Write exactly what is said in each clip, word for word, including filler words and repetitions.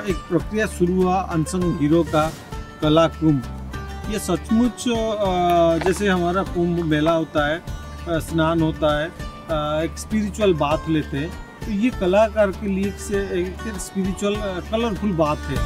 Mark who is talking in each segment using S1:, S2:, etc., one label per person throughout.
S1: एक प्रक्रिया शुरू हुआ अनसंग हीरो का कला कुंभ। ये सचमुच जैसे हमारा कुंभ मेला होता है, स्नान होता है, एक स्पिरिचुअल बात लेते हैं, तो ये कलाकार के लिए से एक स्पिरिचुअल कलरफुल बात है।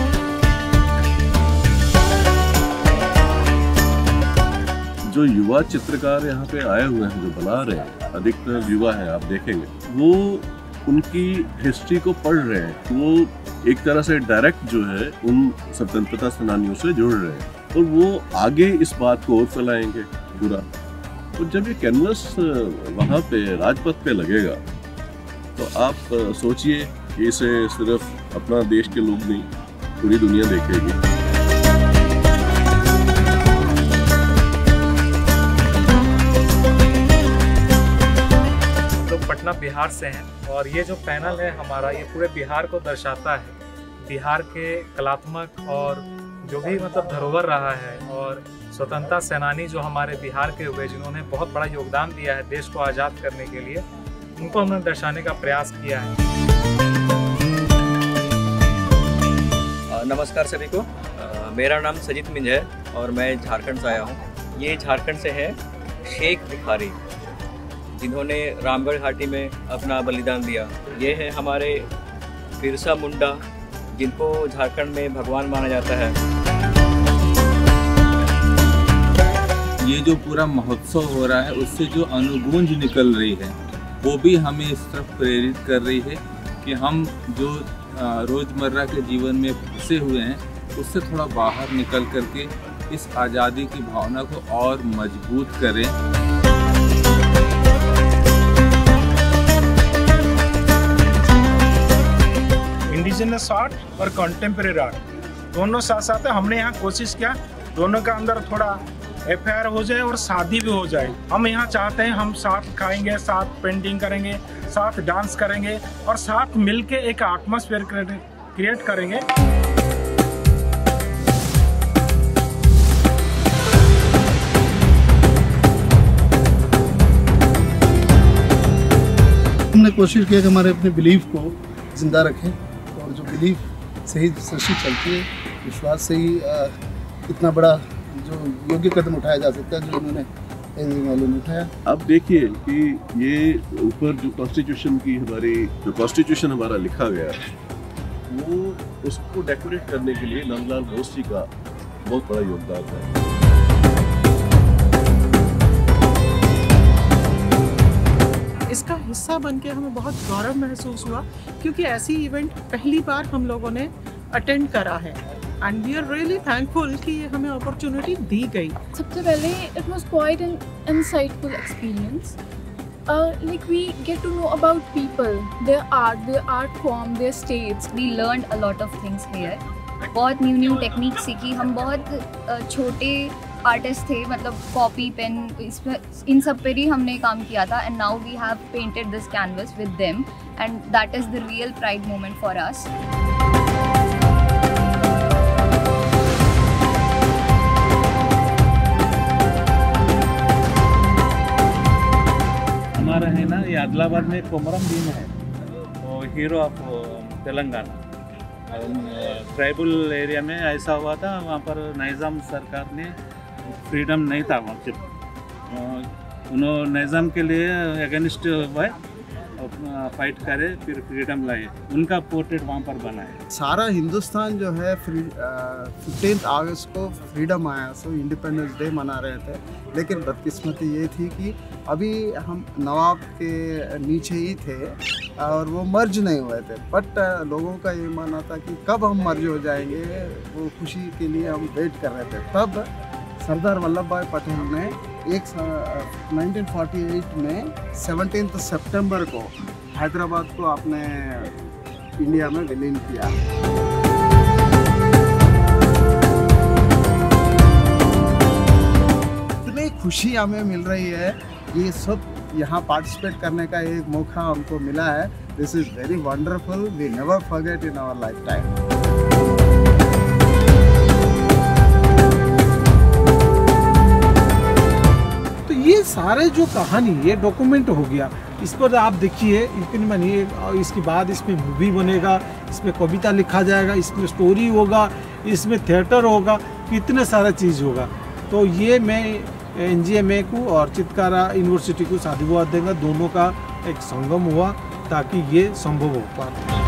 S2: जो युवा चित्रकार यहाँ पे आए हुए हैं, जो बना रहे हैं, अधिकतर युवा हैं, आप देखेंगे वो उनकी हिस्ट्री को पढ़ रहे हैं। वो एक तरह से डायरेक्ट जो है उन स्वतंत्रता सेनानियों से जुड़ रहे हैं और वो आगे इस बात को और फैलाएंगे पूरा। तो जब ये कैनवस वहाँ पे राजपथ पे लगेगा तो आप सोचिए कि इसे सिर्फ अपना देश के लोग नहीं, पूरी दुनिया देखेगी।
S3: पटना बिहार से हैं और ये जो पैनल है हमारा, ये पूरे बिहार को दर्शाता है, बिहार के कलात्मक और जो भी मतलब धरोहर रहा है और स्वतंत्रता सेनानी जो हमारे बिहार के हुए, जिन्होंने बहुत बड़ा योगदान दिया है देश को आज़ाद करने के लिए, उनको हमने दर्शाने का प्रयास किया है।
S4: नमस्कार सभी को, मेरा नाम सजित मिंज है और मैं झारखंड से आया हूँ। ये झारखंड से है शेख भिखारी, जिन्होंने रामगढ़ घाटी में अपना बलिदान दिया। ये है हमारे बिरसा मुंडा, जिनको झारखंड में भगवान माना जाता है।
S5: ये जो पूरा महोत्सव हो रहा है, उससे जो अनुगूंज निकल रही है वो भी हमें इस तरफ प्रेरित कर रही है कि हम जो रोज़मर्रा के जीवन में फंसे हुए हैं उससे थोड़ा बाहर निकल करके इस आज़ादी की भावना को और मजबूत करें।
S6: इंडिजिनस आर्ट और कंटेम्प्रेरी आर्ट दोनों साथ साथ है। हमने यहाँ कोशिश किया दोनों का अंदर थोड़ा अफेयर हो जाए और शादी भी हो जाए। हम यहाँ चाहते हैं हम साथ खाएंगे, साथ पेंटिंग करेंगे, साथ डांस करेंगे और साथ मिलके एक एटमॉस्फेयर क्रिएट करेंगे।
S7: हमने कोशिश किया कि हमारे अपने बिलीफ को जिंदा रखें और जो बिलीफ से ही सृष्टि चलती है, विश्वास से ही इतना बड़ा जो योग्य कदम उठाया जा सकता है जो उन्होंने एंजिंग वालों ने उठाया।
S2: अब देखिए कि ये ऊपर जो कॉन्स्टिट्यूशन की हमारी जो कॉन्स्टिट्यूशन हमारा लिखा गया है, वो उसको डेकोरेट करने के लिए नंदलाल बोस जी का बहुत बड़ा योगदान है।
S8: इसका हिस्सा बनके हमें बहुत गौरव महसूस हुआ, क्योंकि ऐसी इवेंट पहली बार हम लोगों ने अटेंड करा है and we are really thankful कि ये हमें अपॉर्चुनिटी दी गई।
S9: सबसे पहले it was quite an insightful experience. Like we get to know about people, their art, their art form, their states.
S10: We learned a lot of things here. बहुत new new technique सीखी। हम बहुत uh, छोटे artist थे, मतलब copy pen इस इन सब पर ही हमने काम किया था and now we have painted this canvas with them and that is the real pride moment for us.
S1: हमारा है ना, ये आदिलाबाद में कोमरम भीम है, वो hero of Telangana. Tribal area में ऐसा हुआ था, वहाँ पर निज़ाम सरकार ने फ्रीडम नहीं था वहाँ पे, उन्होंने निज़ाम के लिए अगेंस्ट हुए, फाइट करे, फिर फ्रीडम लाए। उनका पोर्ट्रेट वहाँ पर बना है।
S7: सारा हिंदुस्तान जो है फिफ्टीन अगस्त को फ्रीडम आया, सो इंडिपेंडेंस डे मना रहे थे, लेकिन बदकिस्मती ये थी कि अभी हम नवाब के नीचे ही थे और वो मर्ज नहीं हुए थे। बट लोगों का ये मानना था कि कब हम मर्ज हो जाएंगे, वो खुशी के लिए हम वेट कर रहे थे। तब सरदार वल्लभ भाई पटेल ने एक नाइनटीन फोर्टी एट में सेवनटीन्थ सितंबर को हैदराबाद को अपने इंडिया में विलीन किया। इतनी खुशी हमें मिल रही है, ये सब यहाँ पार्टिसिपेट करने का एक मौका हमको मिला है। This is very wonderful, we never forget in our life time.
S1: ये सारे जो कहानी ये डॉक्यूमेंट हो गया, इस पर आप देखिए, यकीन मानिए इसके बाद इसमें मूवी बनेगा, इसमें कविता लिखा जाएगा, इसमें स्टोरी होगा, इसमें थिएटर होगा, कितने सारा चीज़ होगा। तो ये मैं एन जी एम ए को और चितकारा यूनिवर्सिटी को साधुवाद देंगे, दोनों का एक संगम हुआ ताकि ये संभव हो पाए।